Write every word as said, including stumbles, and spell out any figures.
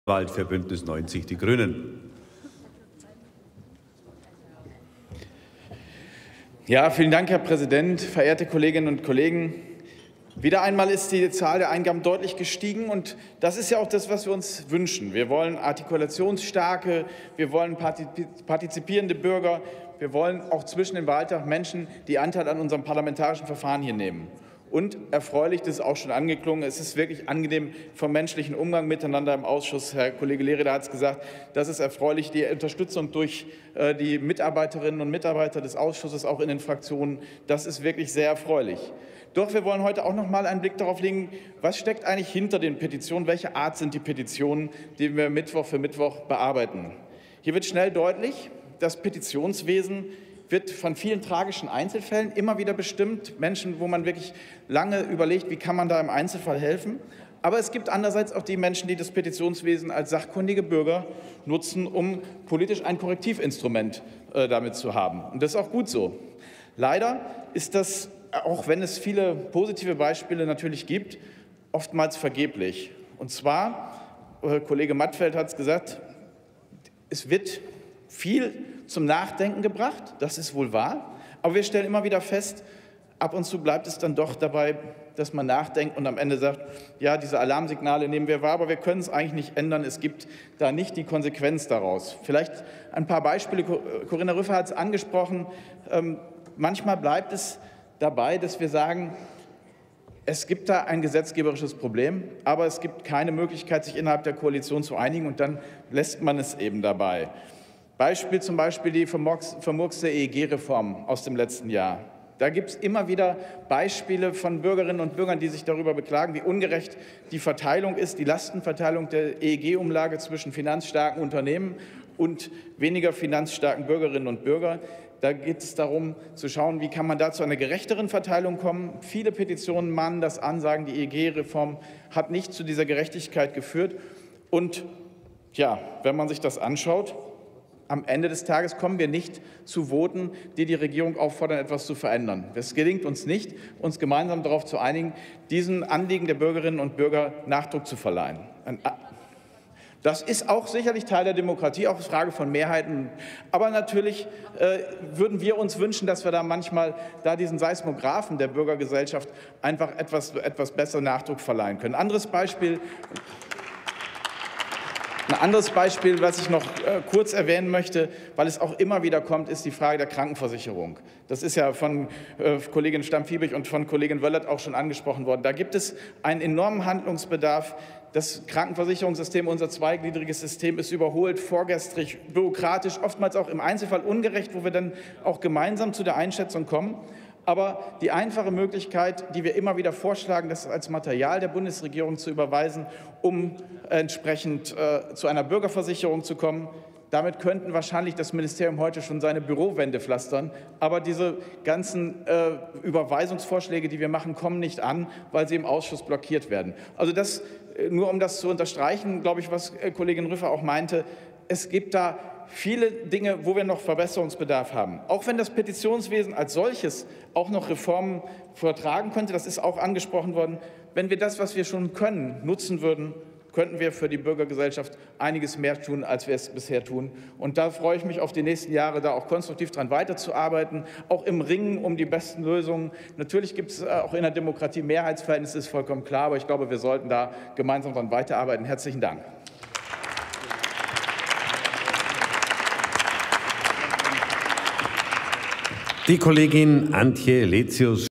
Wald für Bündnis neunzig Die Grünen. Ja, vielen Dank, Herr Präsident, verehrte Kolleginnen und Kollegen. Wieder einmal ist die Zahl der Eingaben deutlich gestiegen, und das ist ja auch das, was wir uns wünschen. Wir wollen artikulationsstarke, wir wollen partizipierende Bürger, wir wollen auch zwischen dem Wahltag Menschen, die Anteil an unserem parlamentarischen Verfahren hier nehmen. Und erfreulich, das ist auch schon angeklungen, es ist wirklich angenehm vom menschlichen Umgang miteinander im Ausschuss. Herr Kollege Lerida hat es gesagt, das ist erfreulich, die Unterstützung durch die Mitarbeiterinnen und Mitarbeiter des Ausschusses, auch in den Fraktionen, das ist wirklich sehr erfreulich. Doch wir wollen heute auch noch mal einen Blick darauf legen, was steckt eigentlich hinter den Petitionen, welche Art sind die Petitionen, die wir Mittwoch für Mittwoch bearbeiten. Hier wird schnell deutlich, das Petitionswesen wird von vielen tragischen Einzelfällen immer wieder bestimmt, Menschen, wo man wirklich lange überlegt, wie kann man da im Einzelfall helfen. Aber es gibt andererseits auch die Menschen, die das Petitionswesen als sachkundige Bürger nutzen, um politisch ein Korrektivinstrument äh, damit zu haben. Und das ist auch gut so. Leider ist das, auch wenn es viele positive Beispiele natürlich gibt, oftmals vergeblich. Und zwar, äh, Kollege Mattfeld hat es gesagt, es wird viel zum Nachdenken gebracht, das ist wohl wahr, aber wir stellen immer wieder fest, ab und zu bleibt es dann doch dabei, dass man nachdenkt und am Ende sagt, ja, diese Alarmsignale nehmen wir wahr, aber wir können es eigentlich nicht ändern, es gibt da nicht die Konsequenz daraus. Vielleicht ein paar Beispiele, Corinna Rüffer hat es angesprochen, ähm, manchmal bleibt es dabei, dass wir sagen, es gibt da ein gesetzgeberisches Problem, aber es gibt keine Möglichkeit, sich innerhalb der Koalition zu einigen, und dann lässt man es eben dabei. Beispiel zum Beispiel die vermurkste E E G-Reform aus dem letzten Jahr. Da gibt es immer wieder Beispiele von Bürgerinnen und Bürgern, die sich darüber beklagen, wie ungerecht die Verteilung ist, die Lastenverteilung der E E G-Umlage zwischen finanzstarken Unternehmen und weniger finanzstarken Bürgerinnen und Bürgern. Da geht es darum, zu schauen, wie kann man da zu einer gerechteren Verteilung kommen. Viele Petitionen mahnen das an, sagen, die E E G-Reform hat nicht zu dieser Gerechtigkeit geführt. Und ja, wenn man sich das anschaut, am Ende des Tages kommen wir nicht zu Voten, die die Regierung auffordern, etwas zu verändern. Es gelingt uns nicht, uns gemeinsam darauf zu einigen, diesen Anliegen der Bürgerinnen und Bürger Nachdruck zu verleihen. Das ist auch sicherlich Teil der Demokratie, auch eine Frage von Mehrheiten. Aber natürlich äh, würden wir uns wünschen, dass wir da manchmal da diesen Seismographen der Bürgergesellschaft einfach etwas, etwas besser Nachdruck verleihen können. Anderes Beispiel. Ein anderes Beispiel, was ich noch äh, kurz erwähnen möchte, weil es auch immer wieder kommt, ist die Frage der Krankenversicherung. Das ist ja von äh, Kollegin Stamm-Fiebig und von Kollegin Wöllert auch schon angesprochen worden. Da gibt es einen enormen Handlungsbedarf. Das Krankenversicherungssystem, unser zweigliedriges System, ist überholt, vorgestrig, bürokratisch, oftmals auch im Einzelfall ungerecht, wo wir dann auch gemeinsam zu der Einschätzung kommen. Aber die einfache Möglichkeit, die wir immer wieder vorschlagen, das als Material der Bundesregierung zu überweisen, um entsprechend äh, zu einer Bürgerversicherung zu kommen, damit könnten wahrscheinlich das Ministerium heute schon seine Bürowände pflastern. Aber diese ganzen äh, Überweisungsvorschläge, die wir machen, kommen nicht an, weil sie im Ausschuss blockiert werden. Also das, nur um das zu unterstreichen, glaube ich, was Kollegin Rüffer auch meinte, es gibt da viele Dinge, wo wir noch Verbesserungsbedarf haben. Auch wenn das Petitionswesen als solches auch noch Reformen vertragen könnte, das ist auch angesprochen worden, wenn wir das, was wir schon können, nutzen würden, könnten wir für die Bürgergesellschaft einiges mehr tun, als wir es bisher tun. Und da freue ich mich auf die nächsten Jahre, da auch konstruktiv dran weiterzuarbeiten, auch im Ringen um die besten Lösungen. Natürlich gibt es auch in der Demokratie Mehrheitsverhältnisse, ist vollkommen klar, aber ich glaube, wir sollten da gemeinsam dran weiterarbeiten. Herzlichen Dank. Die Kollegin Antje Letius.